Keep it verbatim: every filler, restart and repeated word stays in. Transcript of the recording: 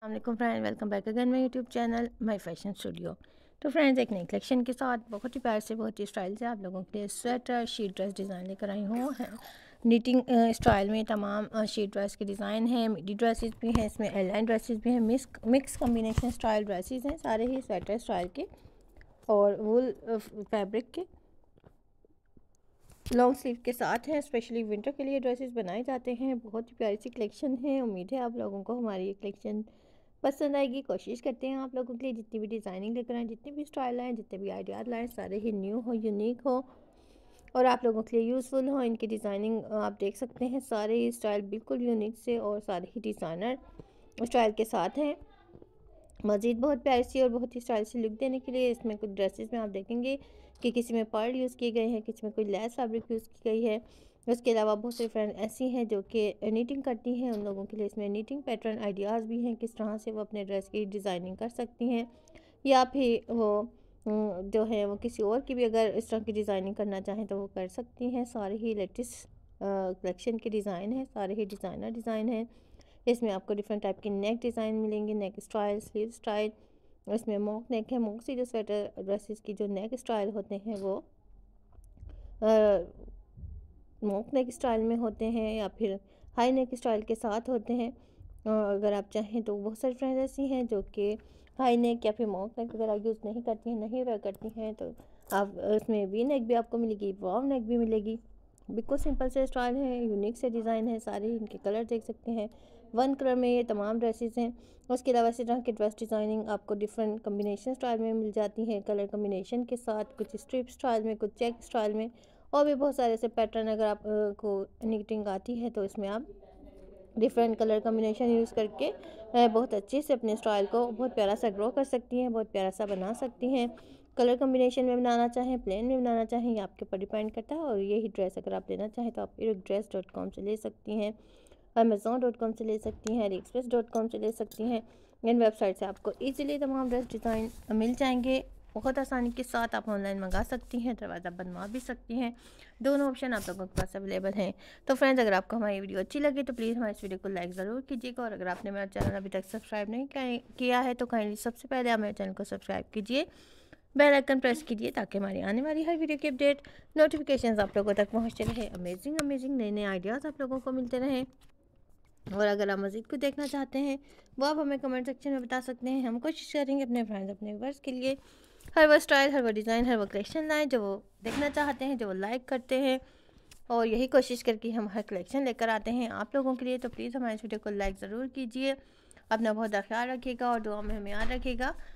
वालेकुम friend, welcome back again my YouTube channel my fashion studio. तो friends, एक नई कलेक्शन के साथ बहुत ही प्यार से, बहुत ही स्टाइल से आप लोगों के लिए स्वेटर शीट ड्रेस डिज़ाइन लेकर आई हूँ। है नीटिंग स्टाइल में तमाम शीट ड्रेस के डिज़ाइन हैं, मिडी ड्रेसेस भी हैं, इसमें एयरलाइन ड्रेसेस भी हैं, mix mix combination style dresses हैं, सारे ही स्वेटर स्टाइल के और वूल फैब्रिक के लॉन्ग स्लीव के साथ हैं। स्पेशली विंटर के लिए ड्रेसेस बनाए जाते हैं। बहुत ही प्यारी सी कलेक्शन है। उम्मीद है आप लोगों को हमारी ये कलेक्शन पसंद आएगी। कोशिश करते हैं आप लोगों के लिए जितनी भी डिज़ाइनिंग लेकर आएँ, जितनी भी स्टाइल आएँ, जितने भी आइडियाज़ लाएँ, सारे ही न्यू हो, यूनिक हो और आप लोगों के लिए यूज़फुल हो। इनकी डिज़ाइनिंग आप देख सकते हैं, सारे ही स्टाइल बिल्कुल यूनिक से और सारे ही डिज़ाइनर स्टाइल के साथ हैं। मज़ीद बहुत प्यारी सी और बहुत ही स्टाइल सी लुक देने के लिए इसमें कुछ ड्रेसेस में आप देखेंगे कि किसी में पर्ल यूज़ किए गए हैं, किसी में कोई लेस फैब्रिक यूज़ की गई है। उसके अलावा बहुत सारी फ्रेंड ऐसी हैं जो कि नीटिंग करती हैं, उन लोगों के लिए इसमें नीटिंग पैटर्न आइडियाज़ भी हैं, किस तरह से वो अपने ड्रेस की डिज़ाइनिंग कर सकती हैं या फिर वो अम, जो है वो किसी और की भी अगर इस तरह की डिज़ाइनिंग करना चाहें तो वो कर सकती हैं। सारे ही लेटेस्ट कलेक्शन के डिज़ाइन हैं, सारे ही डिज़ाइनर डिज़ाइन हैं। इसमें आपको डिफरेंट टाइप की नेक डिज़ाइन मिलेंगे, नेक स्टाइल, स्लीव स्टाइल। इसमें मॉक नेक है, मॉक सी जो स्वेटर ड्रेसेस की जो नेक स्टाइल होते हैं वो मॉक नेक स्टाइल में होते हैं या फिर हाई नेक स्टाइल के साथ होते हैं। अ, अगर आप चाहें तो बहुत सारी फ्रेंड्स ऐसी हैं जो कि हाई नेक या फिर मॉक नेक वगैरह यूज़ नहीं करती हैं, नहीं वेयर करती हैं, तो आप इसमें वी नेक भी आपको मिलेगी, वाव नेक भी मिलेगी। बिल्कुल सिंपल से स्टाइल है, यूनिक से डिज़ाइन है, सारे इनके कलर देख सकते हैं। वन कलर में ये तमाम ड्रेसेस हैं। उसके अलावा इसी तरह की ड्रेस डिज़ाइनिंग आपको डिफरेंट कम्बिनेशन स्टाइल में मिल जाती है, कलर कम्बिनेशन के साथ, कुछ स्ट्रिप स्टाइल में, कुछ चेक स्टाइल में और भी बहुत सारे ऐसे पैटर्न। अगर आप अ, को नीटिंग आती है तो इसमें आप डिफरेंट कलर कम्बिनेशन यूज़ करके अ, बहुत अच्छे से अपने स्टाइल को बहुत प्यारा सा ग्रो कर सकती हैं, बहुत प्यारा सा बना सकती हैं। कलर कम्बिनेशन में बनाना चाहें, प्लेन में बनाना चाहें, ये आपके ऊपर डिपेंड करता है। और यही ड्रेस अगर आप लेना चाहें तो आप इरक ड्रेस डॉट कॉम से ले सकती हैं, अमेज़ोन डॉट कॉम से ले सकती हैं, अली एक्सप्रेस डॉट कॉम से ले सकती हैं। इन वेबसाइट से आपको ईज़िली तमाम ड्रेस डिज़ाइन मिल जाएंगे। बहुत आसानी के साथ आप ऑनलाइन मंगा सकती हैं, दरवाज़ा बनवा भी सकती हैं। दोनों ऑप्शन आप लोगों के पास अवेलेबल हैं। तो फ्रेंड्स, अगर आपको हमारी वीडियो अच्छी लगे तो प्लीज़ हमारे इस वीडियो को लाइक ज़रूर कीजिएगा और अगर आपने मेरा चैनल अभी तक सब्सक्राइब नहीं किया है तो काइंडली सबसे पहले आप मेरे चैनल को सब्सक्राइब कीजिए, बेल आइकन प्रेस कीजिए ताकि हमारी आने वाली हर वीडियो की अपडेट नोटिफिकेशंस आप लोगों तक पहुँचते रहे। अमेजिंग अमेजिंग नए नए आइडियाज़ आप लोगों को मिलते रहें। और अगर आप मज़ीद को देखना चाहते हैं वो आप हमें कमेंट सेक्शन में बता सकते हैं। हम कोशिश करेंगे अपने फ्रेंड्स, अपने व्यूअर्स के लिए हर वो स्टाइल, हर वो डिज़ाइन, हर वो कलेक्शन लाएँ जो वो देखना चाहते हैं, जो वो लाइक करते हैं। और यही कोशिश करके हम हर कलेक्शन लेकर आते हैं आप लोगों के लिए। तो प्लीज़ हमारे वीडियो को लाइक ज़रूर कीजिए। अपना बहुत ख्याल रखिएगा और दुआ में हमें याद रखिएगा।